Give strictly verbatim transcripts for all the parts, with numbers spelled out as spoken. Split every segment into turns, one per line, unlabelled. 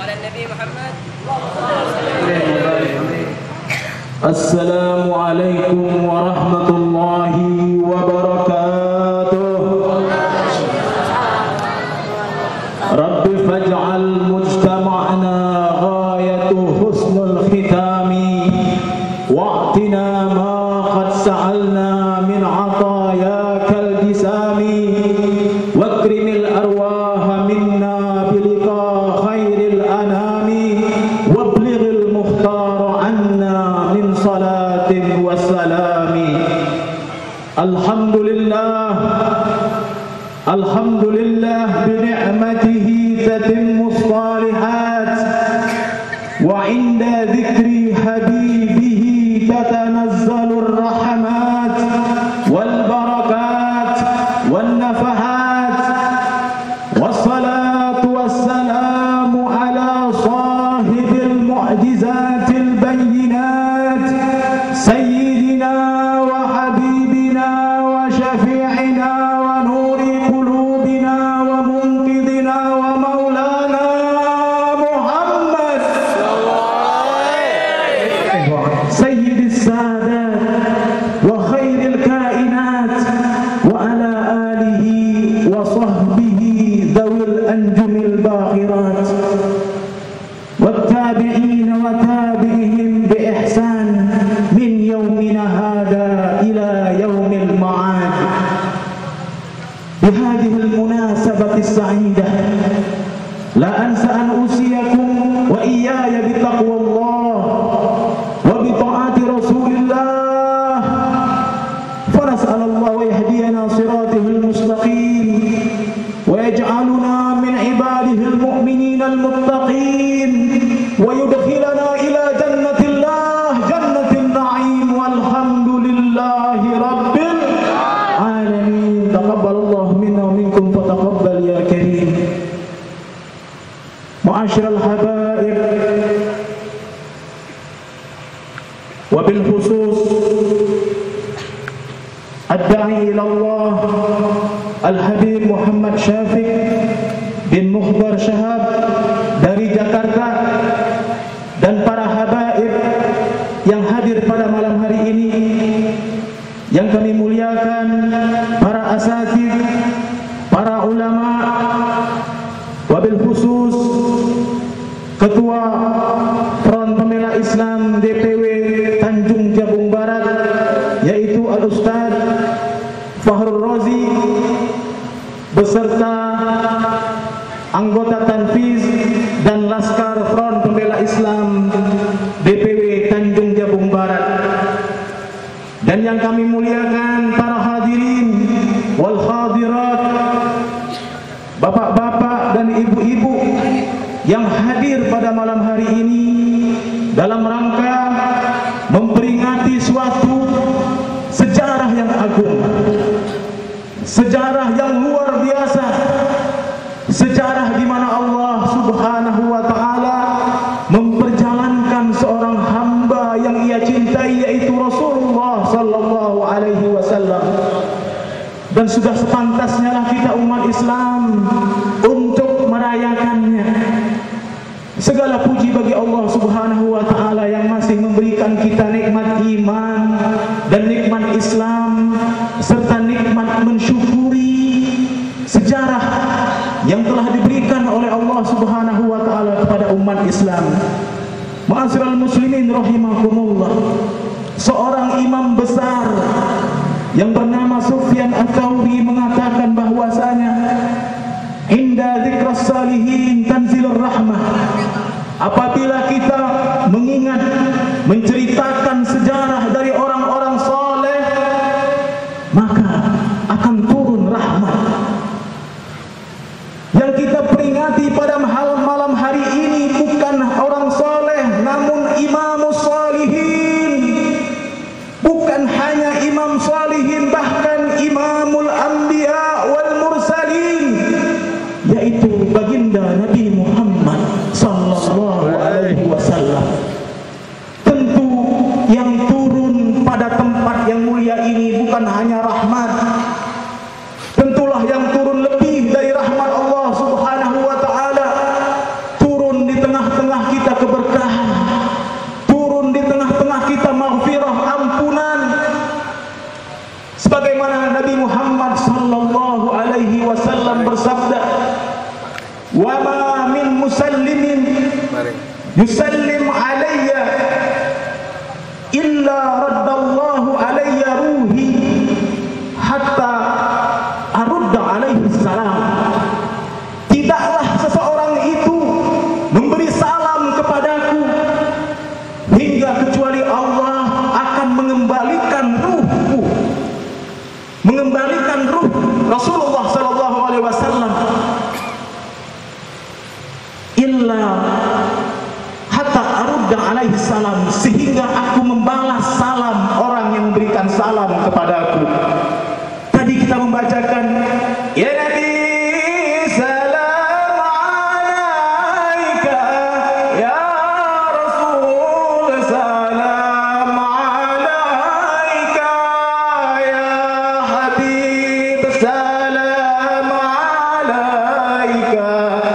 Assalamualaikum warahmatullahi wabarakatuh. Rabbi faj'al mujtama'na ghayatu husnul khitami wa'tina ma qad sa'alna min 'atayakal jisami wakrimil arwaha minna bilika khairil anami wablighil mukhtar anna min salatin wassalami. Alhamdulillah, alhamdulillah bi ni'matihi tatimmu shalihat wa 'inda dhikri habibihi tatanazzalu rahmat wal barakat wan nafahat. Wassalatu wassalamu ala sahibil mu'jizatil bayyinat sayyidina wa habibina wa syafi'ina wa nuri qulubina wa munqidina wa maulana Muhammad sayyidis sadat wa khairil kainat wa ala alihi wa sahbihi dawil anjumil bakhirat والتابعين وتابعهم بإحسان من يومنا هذا إلى يوم المعاد. بهذه المناسبة السعيدة لا أنسى أن أوصيكم وإياي بتقوى الله وبطاعة رسول الله، فنسأل الله يهدينا صراطه المستقيم ويجعلنا من عباده المؤمنين المتقين ويدخلنا إلى جنة الله جنة النعيم والحمد لله رب العالمين. تقبل الله منا ومنكم فتقبل يا كريم. معاشر الحبائب، وبالخصوص الداعي إلى الله Al-Habib Muhammad Syafiq bin Mukhbar Syahab dari Jakarta, dan para habaib yang hadir pada malam hari ini yang kami muliakan, para asatidz, para ulama, wabil khusus Ketua Front Pembela Islam D P W Tanjung Jabung Barat, yaitu Al-Ustaz Fakhrul Razi, beserta anggota Tanfiz dan Laskar Front Pembela Islam D P W Tanjung Jabung Barat, dan yang kami muliakan para hadirin wal hadirat, bapak-bapak dan ibu-ibu yang hadir pada malam hari ini dalam rangka memperingati suatu sejarah yang agung, sejarah yang luar biasa, sejarah di mana Allah Subhanahu wa taala memperjalankan seorang hamba yang ia cintai, yaitu Rasulullah sallallahu alaihi wasallam. Dan sudah sepantasnya lah kita umat Islam untuk merayakannya. Segala puji bagi Allah Subhanahu wa taala yang masih memberikan kita nikmat iman dan nikmat Islam serta nikmat mensyukuri sejarah yang telah diberikan oleh Allah Subhanahu wa taala kepada umat Islam. Ma'asyiral muslimin rahimakumullah, seorang imam besar yang bernama Sufyan Ats-Tsauri mengatakan bahwasanya inda dzikras salihin tanzilur rahmah. Apabila kita mengingat, menceritakan sejarah dari orang-orang saleh, maka akan turun rahmat. Yang kita peringati pada malam hari ini bukan orang saleh, namun imamus salihin. Bukan hanya imam salihin, bahkan imamul anbiya wal mursalin, yaitu baginda Nabi Muhammad sallallahu alaihi wasallam. wa ma min musallimin yusallim alayya illa raddallahu alayya ruhi hatta arudda alaihi salam. Tidaklah seseorang itu memberi salam kepadaku hingga kecuali Allah akan mengembalikan ruhku, mengembalikan ruh Rasulullah sallallahu alaihi wasallam, illa hatta arudda alaihi salam, sehingga aku membalas salam orang yang memberikan salam kepadaku. Tadi kita membacakan ya Nabi salam alaika, ya Rasul salam alaika, ya Habib salam alaika,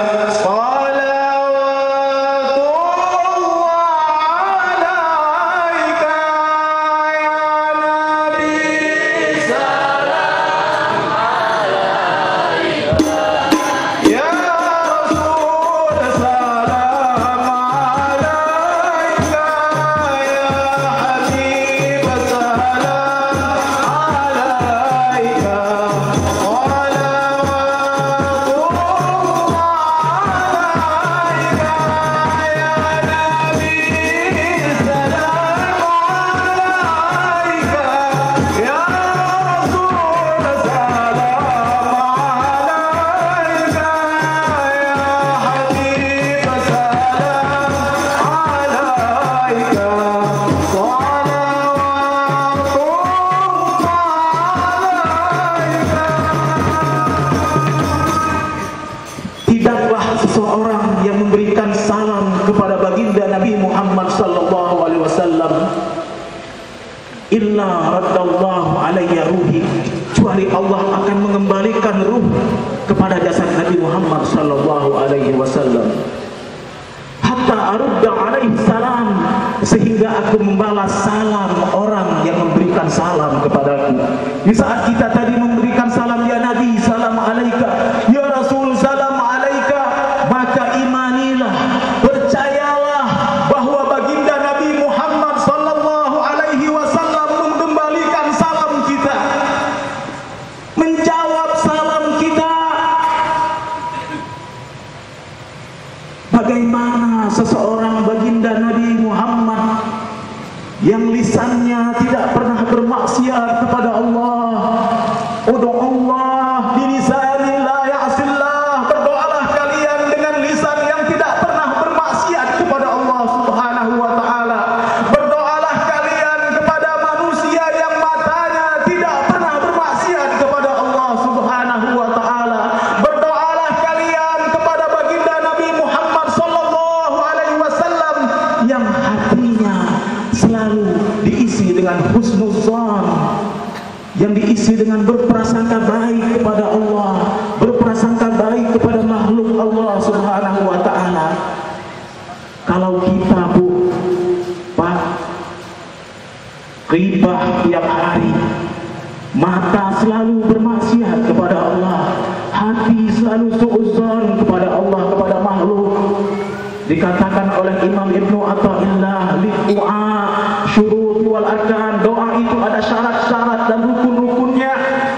seseorang yang memberikan salam kepada baginda Nabi Muhammad sallallahu alaihi wasallam illa raddallahu alayya ruhi, kecuali Allah akan mengembalikan ruh kepada jasad Nabi Muhammad sallallahu alaihi wasallam, hatta arudda alaihi salam, sehingga aku membalas salam orang yang memberikan salam kepadaku. Di saat kita tadi memberikan salam ya Nabi salam alaika, ya Rasul salam alaika, maka imanilah, percayalah bahwa baginda Nabi Muhammad sallallahu alaihi wasallam mengembalikan salam kita, menjawab salam kita. Bagaimana seseorang baginda Nabi Muhammad yang lisannya tidak pernah bermaksiat kepada Allah, udu Allah bilisani la ya'sillah, berdoalah kalian dengan lisan yang tidak pernah bermaksiat kepada Allah subhanahu wa ta'ala. Berdoalah kalian kepada manusia yang matanya tidak pernah bermaksiat kepada Allah subhanahu wa ta'ala. Berdoalah kalian kepada baginda Nabi Muhammad sallallahu alaihi wasallam yang hatinya selalu diisi dengan husnuzan, yang diisi dengan berprasangka baik kepada Allah, berprasangka baik kepada makhluk Allah subhanahu wa ta'ala. Kalau kita Bu, Pak, ghibah tiap hari, mata selalu bermaksiat kepada Allah, hati selalu suudzon kepada Allah, kepada makhluk. Dikatakan oleh Imam Ibnu Athaillah, doa syurut wal arkan, doa itu ada syarat-syarat dan rukun-rukunnya.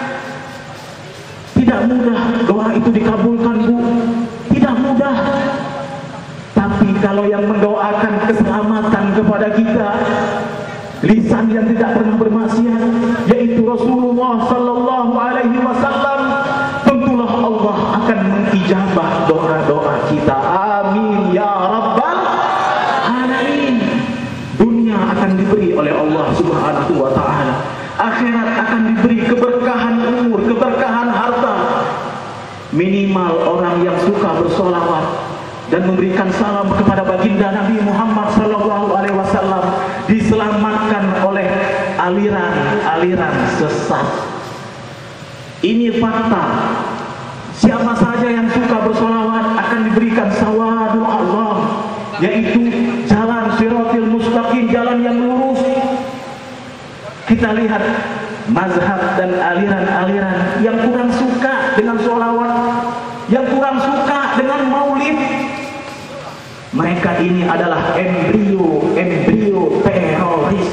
Tidak mudah doa itu dikabulkan Bu, tidak mudah. Tapi kalau yang mendoakan keselamatan kepada kita, lisan yang tidak pernah bermaksiat, yaitu Rasulullah sallallahu alaihi wasallam, tentulah Allah akan mengijabah doa-doa kita. Amin ya rabbal alamin. Dunia akan diberi oleh Allah subhanahu wa ta'ala, akhirat akan diberi keberkahan umur, keberkahan harta. Minimal orang yang suka bersolawat dan memberikan salam kepada baginda Nabi Muhammad sallallahu alaihi wasallam diselamatkan oleh aliran-aliran sesat. Ini fakta. Siapa saja yang suka bersolawat akan diberikan sawadul Allah, yaitu jalan siratil mustaqim, jalan yang lurus. Kita lihat mazhab dan aliran-aliran yang kurang suka dengan solawat, yang kurang suka dengan maulid, mereka ini adalah embrio embrio teroris.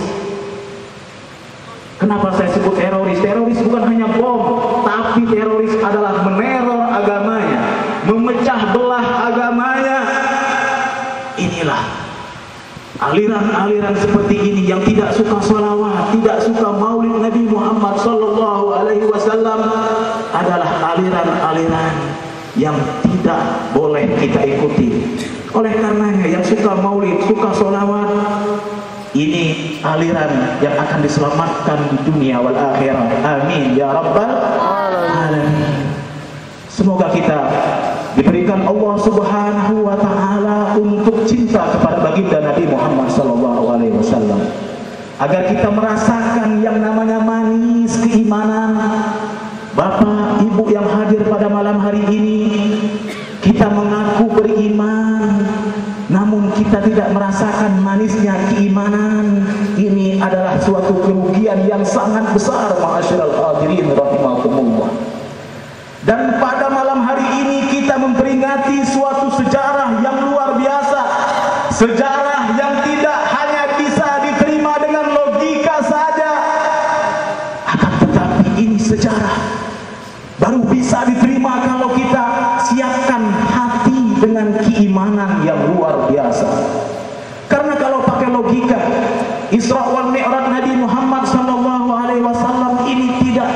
Kenapa saya sebut teroris? Teroris bukan hanya bom, tapi teroris adalah meneror agamanya, memecah belah agamanya. Inilah aliran-aliran seperti ini yang tidak suka sholawat, tidak suka maulid Nabi Muhammad sallallahu alaihi wasallam adalah aliran-aliran yang tidak boleh kita ikuti. Oleh karenanya yang suka maulid, suka sholawat, ini aliran yang akan diselamatkan di dunia wal akhirat. Amin ya rabbal alamin. Semoga kita diberikan Allah Subhanahu wa taala untuk cinta kepada baginda Nabi Muhammad sallallahu alaihi wasallam, agar kita merasakan yang namanya manis keimanan. Bapak, Ibu yang hadir pada malam hari ini, kita mengaku beriman, namun kita tidak merasakan manisnya keimanan. Ini adalah suatu kerugian yang sangat besar, ma'asyiral hadirin rahimakumullah. Dan pada malam hari ini kita memperingati suatu sejarah yang luar biasa, sejarah yang tidak hanya bisa diterima dengan logika saja, akan tetapi ini sejarah baru bisa diterima kalau kita siapkan hati dengan keimanan yang luar biasa. Karena kalau pakai logika, Isra wal Mi'raj Nabi Muhammad sallallahu alaihi wasallam ini tidak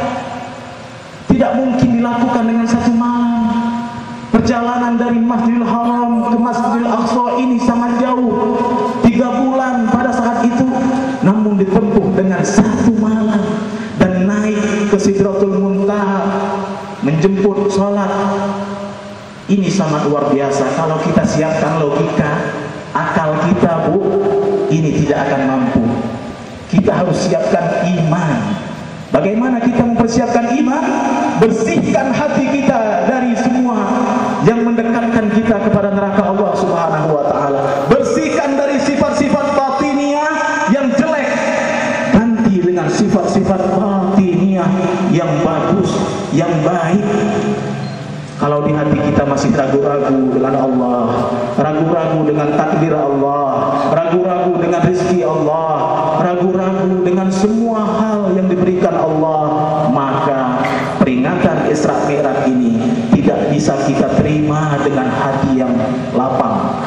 tidak mungkin dilakukan dengan satu malam. Perjalanan dari Masjidil Haram ke Masjidil Aqsa ini sangat jauh, tiga bulan pada saat itu, namun ditempuh dengan satu malam dan naik ke Sidratul Muntaha, menjemput sholat. Ini sangat luar biasa. Kalau kita siapkan logika, akal kita, Bu, ini tidak akan mampu. Kita harus siapkan iman. Bagaimana kita mempersiapkan iman? Bersihkan hati kita dari semua yang mendekatkan kita kepada neraka Allah Subhanahu wa taala. Bersihkan dari sifat-sifat batiniyah yang jelek, ganti dengan sifat-sifat batiniyah yang bagus, yang baik. Kalau di hati kita masih ragu-ragu dengan Allah, ragu-ragu dengan takdir Allah, ragu-ragu dengan rezeki Allah, ragu-ragu dengan semua hal yang diberikan Allah, maka peringatan Isra Mi'raj ini tidak bisa kita terima dengan hati yang lapang.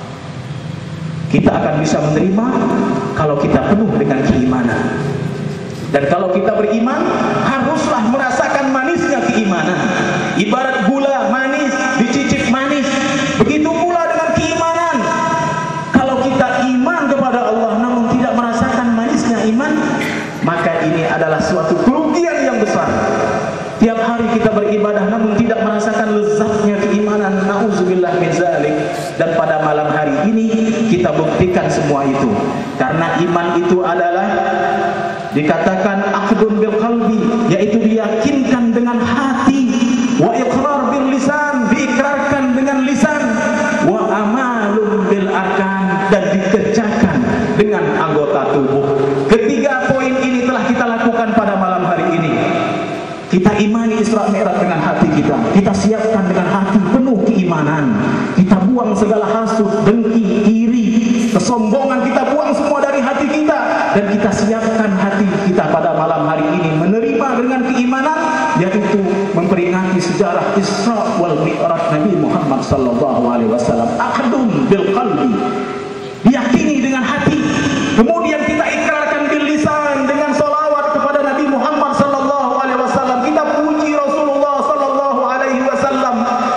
Kita akan bisa menerima kalau kita penuh dengan keimanan. Dan kalau kita beriman, haruslah merasakan manisnya keimanan. Ibarat gula manis, dicicip manis. Begitu pula dengan keimanan. Kalau kita iman kepada Allah namun tidak merasakan manisnya iman, maka ini adalah suatu kerugian yang besar. Tiap hari kita beribadah namun tidak merasakan lezatnya keimanan. Nauzubillah min zalik. Dan pada malam hari ini kita buktikan semua itu. Karena iman itu adalah dikatakan aqdun bil qalbi, yaitu diyakinkan dengan hati, wa iqrar bil lisan, diikrarkan dengan lisan, wa amalun bil arkan, dan dikerjakan dengan anggota tubuh. Ketiga poin ini telah kita lakukan pada malam hari ini. Kita imani Isra Mi'raj dengan hati kita. Kita siapkan dengan hati penuh keimanan. Kita buang segala hasud, dengki, iri, kesombongan, kita buang semua dari hati kita. Dan kita siapkan hati kita pada malam hari ini menerima dengan keimanan, yaitu memperingati sejarah Isra wal Mi'raj Nabi Muhammad sallallahu alaihi wasallam. Aqdun bil qalbi, diyakini dengan hati. Kemudian kita ikrarkan bil lisan dengan salawat kepada Nabi Muhammad sallallahu alaihi wasallam. Kita puji Rasulullah sallallahu alaihi wasallam.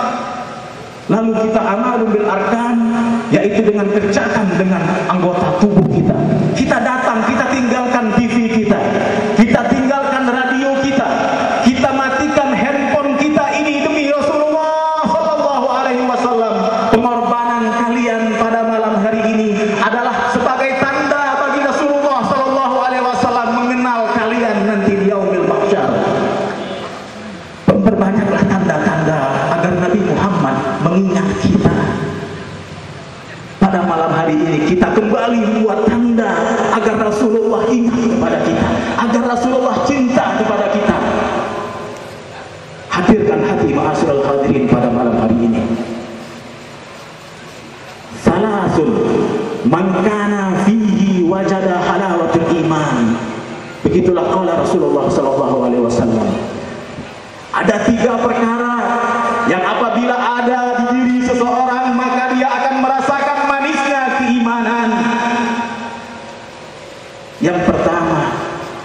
Lalu kita amalun bil arkan, yaitu dengan kerjakan dengan anggota tubuh kita. Kita datang, kita tinggalkan T V kita, kita tinggalkan radio kita, kita matikan handphone kita ini demi Rasulullah sallallahu alaihi wasallam. Pengorbanan kalian pada malam hari ini adalah sebagai tanda bagi Rasulullah sallallahu alaihi wasallam mengenal kalian nanti di yaumil mahsyar. Perbanyaklah tanda-tanda agar Nabi Muhammad mengingat kita. Pada malam hari ini kita kembali buat tanda agar Rasulullah ingat kepada kita, agar Rasulullah cinta kepada kita. Hadirkan hati ma'asyiral hadirin pada malam hari ini. salasun man kana fihi wajada halawatul iman. Begitulah qala Rasulullah sallallahu alaihi wasallam. Ada tiga perkara yang apabila ada di diri seseorang maka dia akan merasakan manisnya keimanan. Yang pertama,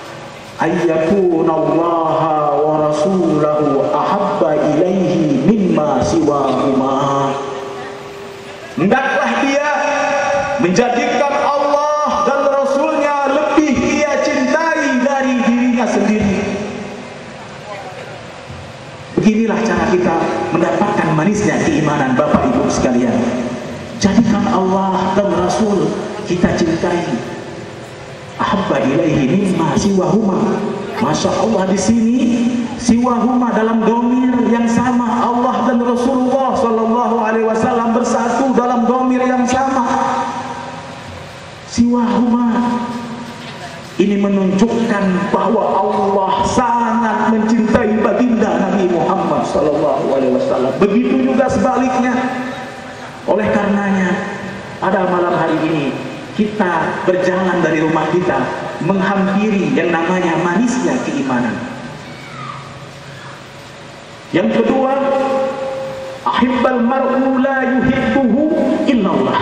ayyakuna wa rasulahu ahabba ilaihi mimma siwahuma. Hendaklah dia menjadikan Allah dan Rasulnya lebih ia cintai dari dirinya sendiri. Beginilah cara kita mendapatkan manisnya keimanan, Bapak Ibu sekalian. Jadikan Allah dan Rasul kita cintai. Ahabba ilaihi mimma siwahuma. Masya Allah, di sini siwahuma dalam domir yang sama. Allah dan Rasulullah sallallahu alaihi wasallam bersatu dalam domir yang sama. Siwahuma ini menunjukkan bahwa Allah sangat mencintai baginda Nabi Muhammad sallallahu alaihi wasallam. Begitu juga sebaliknya. Oleh karenanya, pada malam hari ini kita berjalan dari rumah kita menghampiri yang namanya manisnya keimanan. Yang kedua, ahibbal mar'u la yuhibbuhu illallah.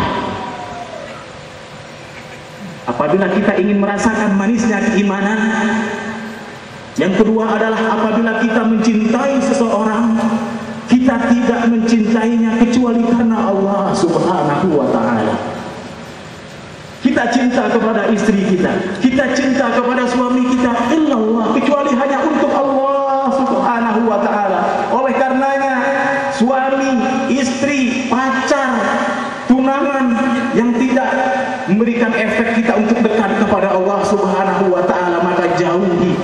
Apabila kita ingin merasakan manisnya keimanan, yang kedua adalah apabila kita mencintai seseorang, kita tidak mencintainya kecuali karena Allah Subhanahu wa ta'ala. Kita cinta kepada istri kita, kita cinta kepada suami kita, illallah, kecuali hanya untuk Allah Subhanahu wa ta'ala. Oleh karenanya, suami, istri, pacar, tunangan yang tidak memberikan efek kita untuk dekat kepada Allah Subhanahu wa ta'ala, maka jauhi.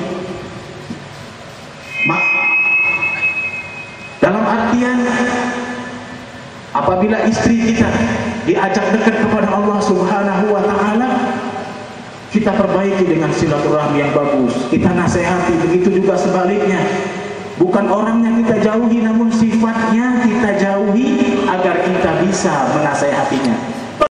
Mak dalam artian apabila istri kita diajak dekat kepada Allah Subhanahu wa ta'ala, kita perbaiki dengan silaturahmi yang bagus, kita nasihati. Begitu juga sebaliknya, bukan orangnya kita jauhi, namun sifatnya kita jauhi agar kita bisa menasihatinya.